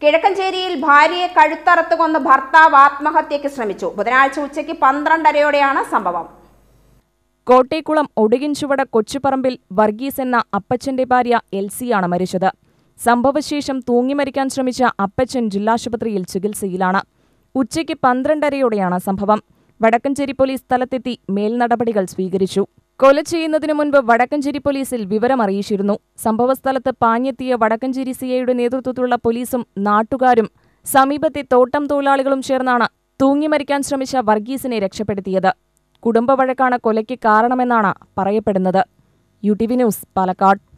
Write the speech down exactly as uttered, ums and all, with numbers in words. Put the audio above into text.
കിഴക്കഞ്ചേരിയിൽ ഭാര്യയെ കഴുത്തറുത്ത് കൊന്ന് ഭർത്താവ് ആത്മഹത്യയ്ക്ക് ശ്രമിച്ചു. ബുധനാഴ്ച ഉച്ചയ്ക്ക് പന്ത്രണ്ടരയോടെയാണ് സംഭവം. കോട്ടേക്കുളം ഒടുകിൻചുവട് കൊച്ചുപറമ്പിൽ വർഗീസ് എന്ന അപ്പച്ചന്റെ ഭാര്യ എൽസിയാണ് മരിച്ചത്. സംഭവശേഷം തൂങ്ങിമരിക്കാൻ ശ്രമിച്ച അപ്പച്ചൻ ജില്ലാശുപത്രിയിൽ ചികിത്സയിലാണ്. ഉച്ചയ്ക്ക് പന്ത്രണ്ടരയോടെയാണ് സംഭവം. വടക്കഞ്ചേരി പോലീസ് സ്ഥലത്തെത്തി മേൽനടപടികൾ സ്വീകരിച്ചു. കൊല ചെയ്യുന്നതിനു മുൻപ് വടക്കഞ്ചേരി പോലീസിൽ വിവരമറിയിച്ചിരുന്നു. സംഭവസ്ഥലത്ത് പാഞ്ഞെത്തിയ വടക്കഞ്ചേരി സിഐയുടെ നേതൃത്വത്തിലുള്ള പോലീസും നാട്ടുകാരും സമീപത്തെ തോട്ടം തൊഴിലാളികളും ചേർന്നാണ് തൂങ്ങിമരിക്കാൻ ശ്രമിച്ച വർഗീസിനെ രക്ഷപ്പെടുത്തിയത്. കുടുംബവഴക്കാണ് കൊലയ്ക്ക് കാരണമെന്നാണ് പറയപ്പെടുന്നത്. U T V news, Palakkad.